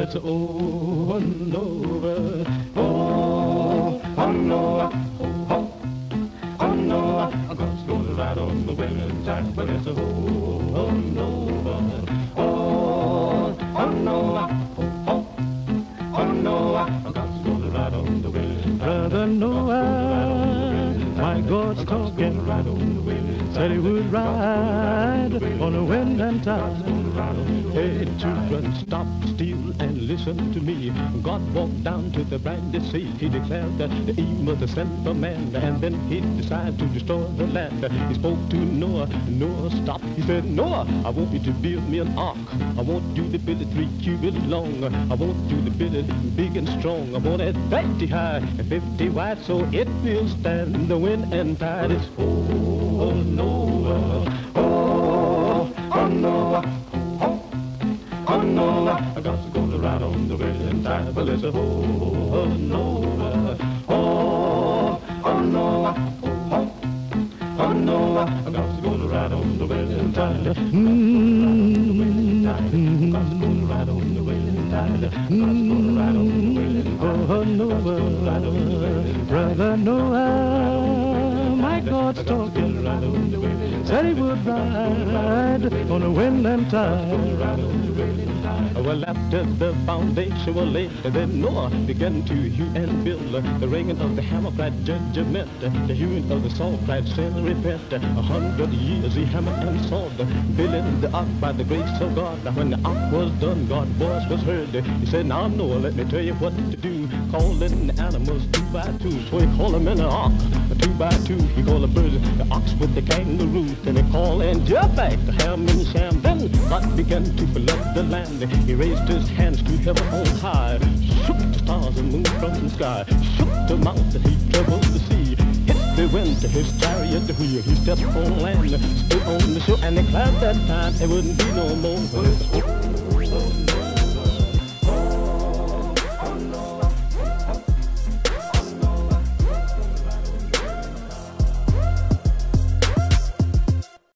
it's over and over. Oh, no, oh, no, I'm gonna ride on the winning tide, but it's over and over. Oh, no, oh, no, I'm gonna ride on the winning tide. Brother Noah, my God's talking, said he would ride on the wind and tide. Hey, children, stop still and listen to me. God walked down to the briny sea. He declared that the evil was sent for man, and then he decided to destroy the land. He spoke to Noah. Noah stopped. He said, Noah, I want you to build me an ark. I want you to build it 3 cubits long. I want you to build it big and strong. I want it 30 high and 50 wide, so it will stand the wind and tide. It's oh, Noah, oh, Noah. Oh, no, I got to go to ride on the winning tide, but it's a oh, no, oh, no, oh, no, I got to go to ride on the winning tide. Got to go to ride on the winning tide. Got to go to ride on the winning tide. Oh, Noah, brother Noah, my God's talking, said he would ride on the wind and tide. Well, after the foundation was laid, then Noah began to hew and build. The ringing of the hammer cried judgment, the hewing of the saw cried sin repent. 100 years he hammered and sawed, building the ark by the grace of God. When the ark was done, God's voice was heard. He said, now Noah, let me tell you what to do. Calling the animals 2 by 2, so he called them in the ark 2 by 2. He called the birds, the ox with the kangaroo, and he called and Japheth, the ham and Sham. Then God began to flood the land. He raised his hands to heaven on high, shook the stars and moon from the sky, shook the mountain, he troubled the sea, hit the wind to his chariot wheel. He stepped on land, stood on the shore, and declared that time it wouldn't be no more.